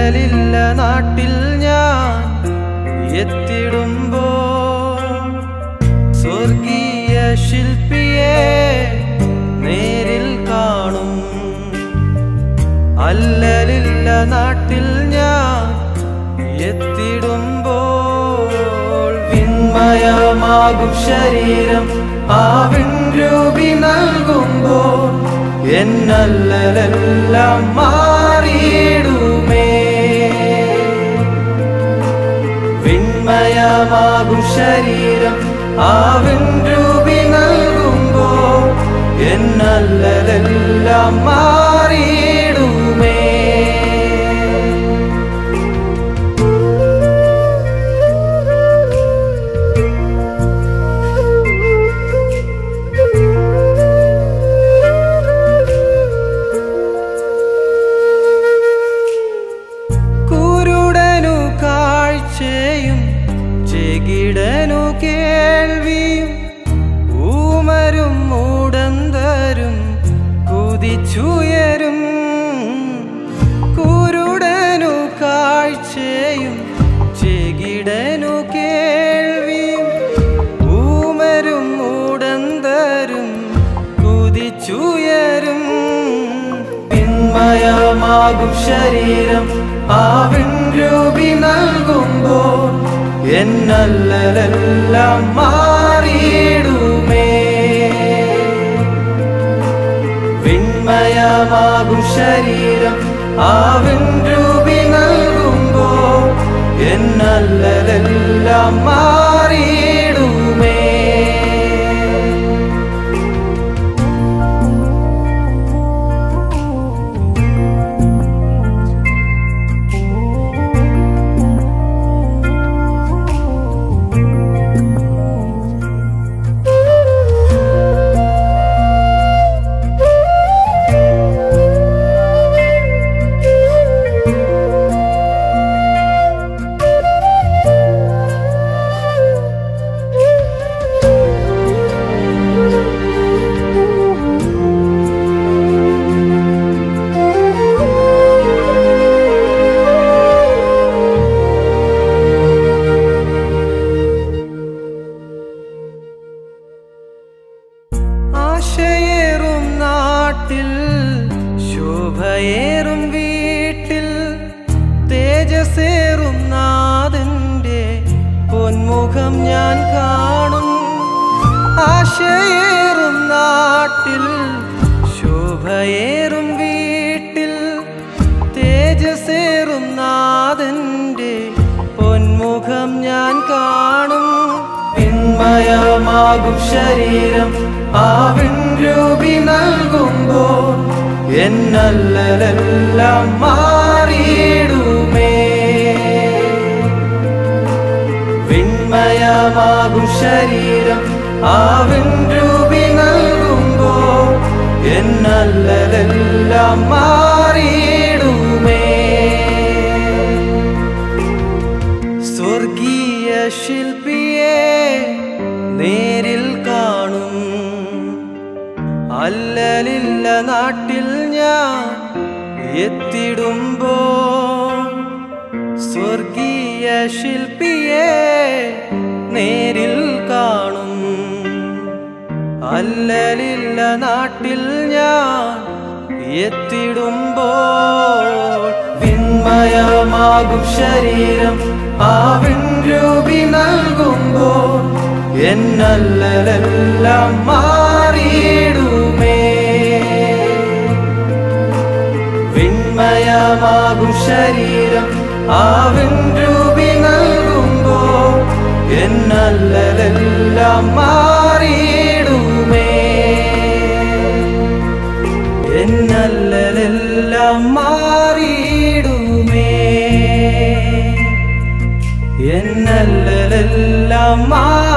അല്ലലില്ല നാട്ടിൽ ഞാൻ എത്തിടുമ്പോൾ സ്വർഗീയ ശില്പിയെ നേരിൽ കാണും. അല്ലലില്ല നാട്ടിൽ ഞാൻ എത്തിടുമ്പോൾ വിന്മയമാകും ശരീരം ആവിൻ രൂപി നൽകുമ്പോൾ എന്നല്ലലെല്ലാം മാറിയിടുമേ. വിന്മയമാകും ശരീരം ആവിൻ രൂപി നൽകുമ്പോൾ എന്നല്ലലെല്ലാം മാറിയിടുമേ. ചെകിടനു കേൾവിയും ഊമരും മൂടന്തരും കുതിച്ചുയരും. കുരുടനു കാഴ്ചയും ചെകിടനു കേൾവിയും ഊമരും മൂടന്തരും കുതിച്ചുയരും. വിന്മയമാകും ശരീരം ആവിൻ രൂപി നൽകുമ്പോൾ എന്നല്ലലെല്ലാം മാറിയിടുമേ. വിന്മയമാകും ശരീരം ആവിൻ രൂപി നൽകുമ്പോൾ എന്നല്ലലെല്ലാം മാറിയിടുമേ. ആശയേറും നാട്ടിൽ ശോഭയേറും വീട്ടിൽ തേജസ്സേറും നാഥന്റെ പൊന്മുഖം ഞാൻ കാണും. ആശയേറും നാട്ടിൽ ശോഭയേറും വീട്ടിൽ തേജസ്സേറും നാഥന്റെ പൊന്മുഖം ഞാൻ കാണും. വിന്മയമാകും ശരീരം ആവിൻ രൂപി നൽകുമ്പോൾ എന്നല്ലലെല്ലാം മാറിയിടുമേ. വിന്മയമാകും ശരീരം ആവിൻ രൂപി നൽകുമ്പോൾ എന്നല്ലലെല്ലാം മാറിയിടുമേ. സ്വർഗീയ ശില്പിയെ നേരിൽ കാണും. അല്ലലില്ല നാട്ടിൽ ഞാൻ എത്തിടുമ്പോൾ സ്വർഗീയ ശില്പിയെ നേരിൽ കാണും. അല്ലലില്ല നാട്ടിൽ ഞാൻ എത്തിടുമ്പോൾ വിന്മയമാകും ശരീരം ആവിൻ രൂപി നൽകുമ്പോൾ എന്നല്ലലെല്ലാം മാറിയിടുമേ. വിന്മയമാകും ശരീരം ആവിൻ രൂപി നൽകുമ്പോൾ എന്നല്ലലെല്ലാം മാറിയിടുമേ. എന്നല്ലലെല്ലാം മാറിയിടുമേ. എന്നല്ലലെല്ലാം